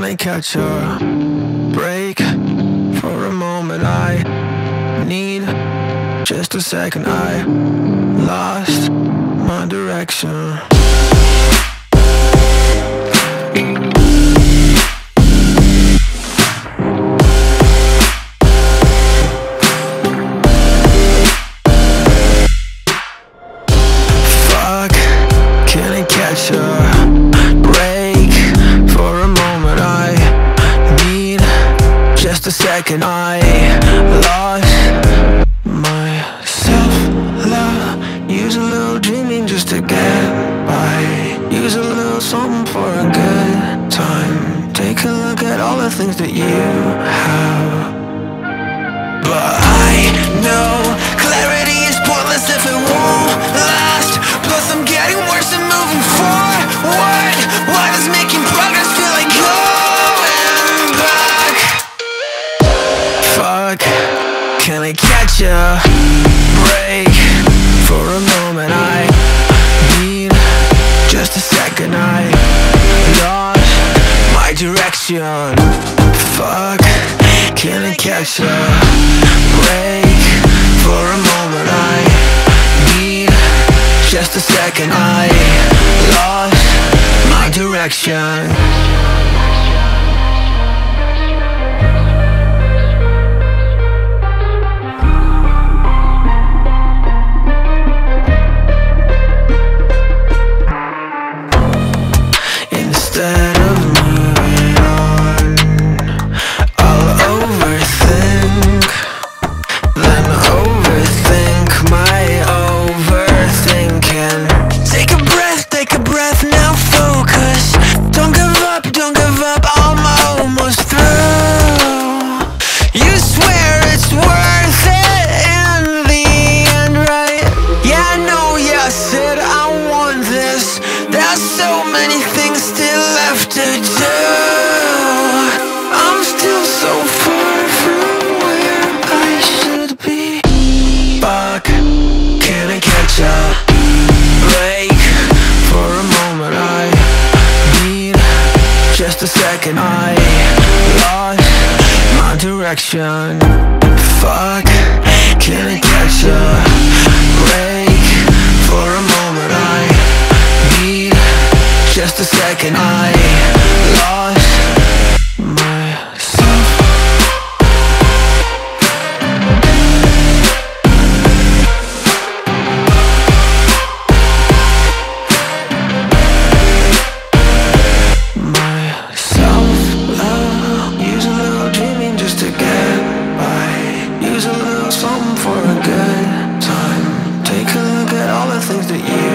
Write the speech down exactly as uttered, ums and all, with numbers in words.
I catch a break for a moment? I need just a second. I lost my direction. Fuck, can I catch a break for a moment? I need just a second. I lost my self-love. Use a little dreaming just to get by. Use a little something for a good time. Take a look at all the things that you have. But I know clarity is pointless if it won't last. Plus I'm getting worse and moving forward. Why does making progress feel like going back? Fuck, can I catch a break for a moment? I need just a second. I lost my direction. Fuck, can I catch a break for a moment? I need just a second. I lost my direction. Instead of moving on, I'll overthink, then overthink my overthinking. Take a breath, take a breath, now focus. Don't give up, don't give up, I'm almost through. You swear it's worth it in the end, right? Yeah, I know, yeah, I said I want this. There's so many things still left to do. I'm still so far from where I should be. Fuck, can I catch a break for a moment? I need just a second. I lost my direction. Fuck, can I catch a break for a moment? I need just a second. I lost myself. Myself, love. Use a little dreaming just to get by. Use a little something for a good time. Take a look at all the things that you